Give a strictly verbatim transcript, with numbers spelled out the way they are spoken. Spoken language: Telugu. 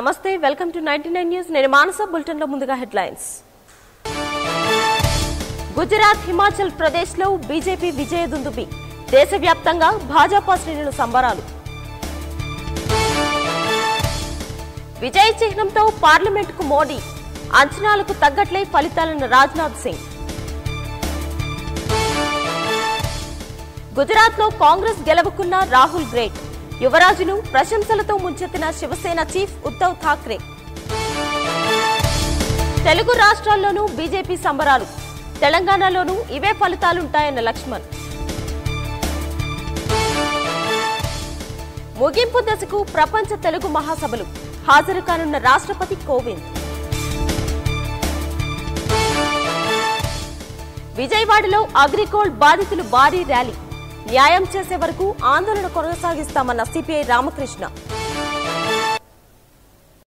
నమస్తే welcome to ninety nine news నేను మానస బులెటిన్ లో ముందుగా హెడ్లైన్స్ గుజరాత్ హిమాచల్ ప్రదేశ్ లో బీజేపీ విజయదుందుబి దేశవ్యాప్తంగా భాజపా శ్రేణుల సంబరాలు విజయ్ చిహ్నంతో పార్లమెంటుకు మోడీ అంచనాలకు తగ్గట్లే ఫలితాలన్న రాజ్నాథ్ సింగ్ గుజరాత్ లో కాంగ్రెస్ గెలవకున్న రాహుల్ గ్రేట్ యువరాజును ప్రశంసలతో ముంచెత్తిన శివసేన చీఫ్ ఉద్ధవ్ ఠాక్రే తెలుగు రాష్ట్రాల్లోనూ బీజేపీ సంబరాలు తెలంగాణలోనూ ఇవే ఫలితాలుంటాయన్న లక్ష్మణ్ ముగింపు దశకు ప్రపంచ తెలుగు మహాసభలు హాజరు కానున్న రాష్ట్రపతి కోవింద్ విజయవాడలో అగ్రికోల్డ్ బాధితులు భారీ ర్యాలీ న్యాయం చేసే వరకు ఆందోళన కొనసాగిస్తామన్న సిపిఐ రామకృష్ణ